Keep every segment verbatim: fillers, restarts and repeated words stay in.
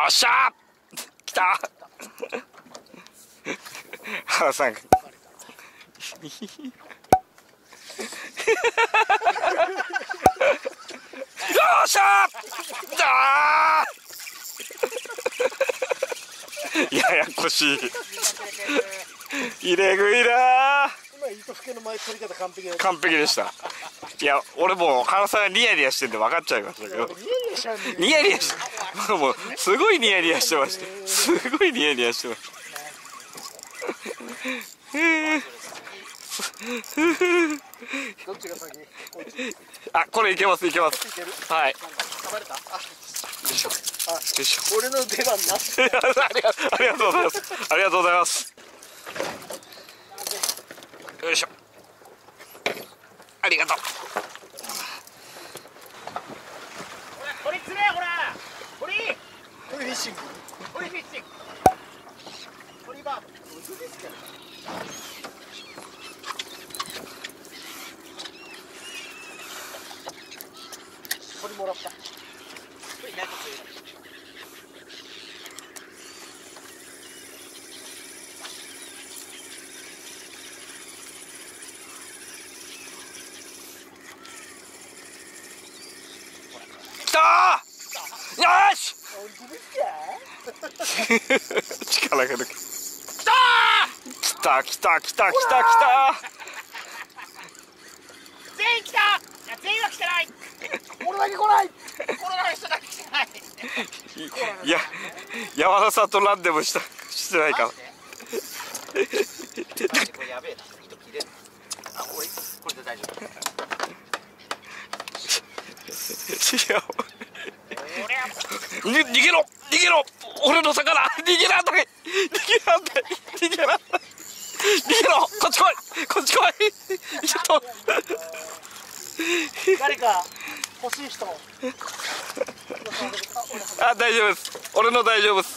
っしゃー来た原さんよっしゃーだーややこしい入れ食いだー。 今糸ふけの前取り方完璧だ。 完璧でした。いや俺もう原さんがニヤニヤしてんで分かっちゃいましたけど、ニヤニヤしてもうすごいニヤニヤしてました。すごいニヤニヤしてましたどっちが先？ あ、これいけますいけます。はい。 食べれた？あ、 よいしょ。 あ、 よいしょ。 俺の出番なし。 ありがありがとうございます。ありがとうございます。よいしょ。ありがとう。 これ釣れほら。これ。 これフィッシング。 これフィッシング。これバード。嘘ですか。 これもらった。 これいないと釣れない。 来たー。よし。力が抜け。来たー。来た来た来た来た来た。 全員来た。いや全員は来てない。 俺だけ来ない。 コロナの人だけ来てない。 いや山田さんとランでもしたしてないか。 これやべえな。糸切れる。あ、これこれで大丈夫。 いやに逃げろ逃げろ俺の魚逃げらんない逃げらんない逃げらんない逃げろこっち来いこっち来いちょっと誰か欲しい人。 あ、大丈夫です。俺の大丈夫です。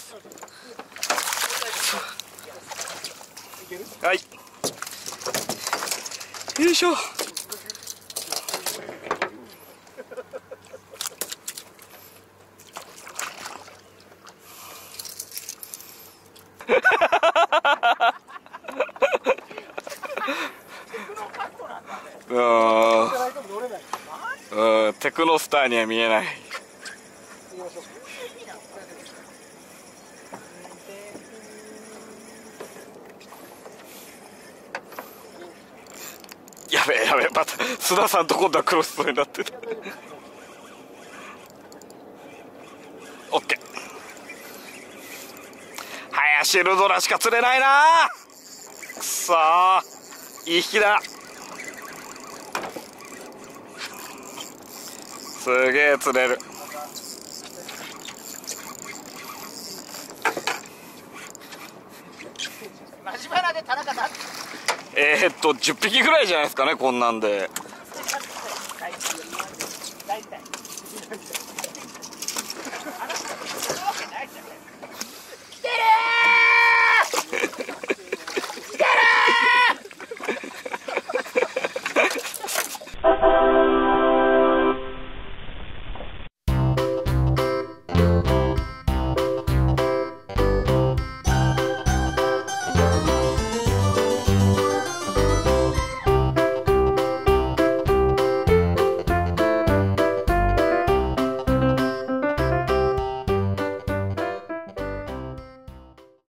はい。よいしょ。うん、テクノスターには見えない。やべえやべえ、また須田さんと今度はクロスソーになってる。オッケー。林ルドラしか釣れないなー。くそー、いい引きだ。すげえ釣れる。 マジバラで田中さん。 えー、っとじゅっぴきぐらいじゃないですかね、こんなんで。